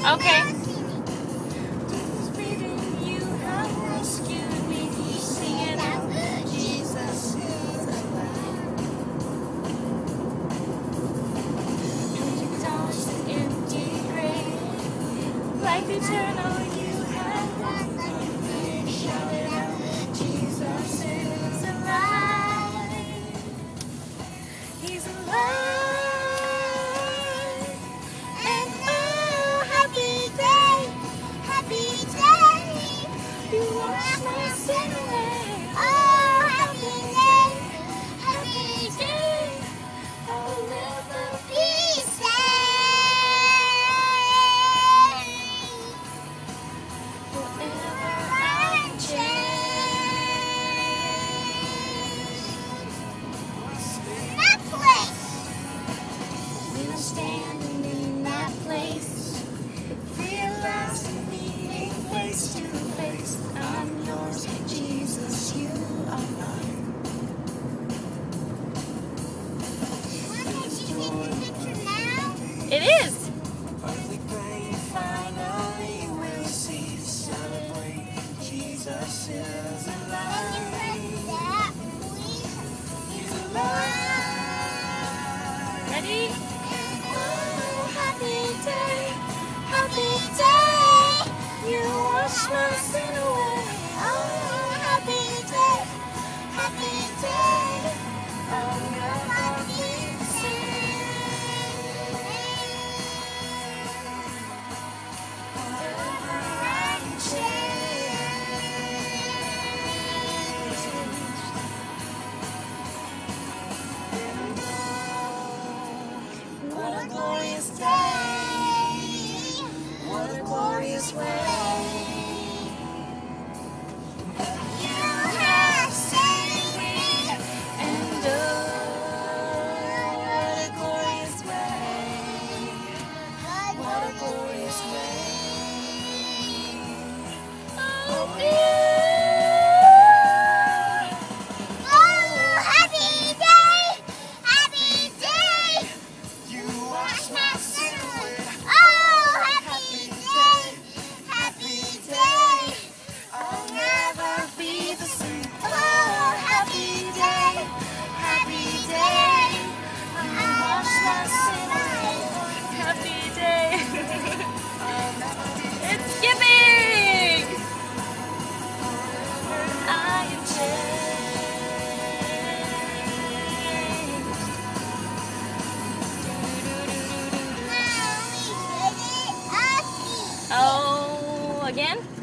Okay. Life eternal, you have won the victory. Shout it out, Jesus is alive. He's alive. And oh, happy day, you wash my sin away. Oh, happy day, I'll never be saved. Forever I'm changed. That place. We were standing in that place, realizing meeting face to face. I'm yours, Jesus, you are mine. It is. Finally we'll see, celebrate, Jesus is alive. He's alive. Ready? Oh, happy day, you wash my sin away. Oh, happy day, I'll never be saved. Forever I'm changed. What a glorious day, what a glorious way. You have saved me, and oh, what a glorious way, what a glorious way. Oh, yeah. Oh, happy day, you wash my sin away. Oh, happy day, I'll never be the same. Oh, happy day, you wash my sin away. Happy day. It's skipping. I am changed. Oh, again?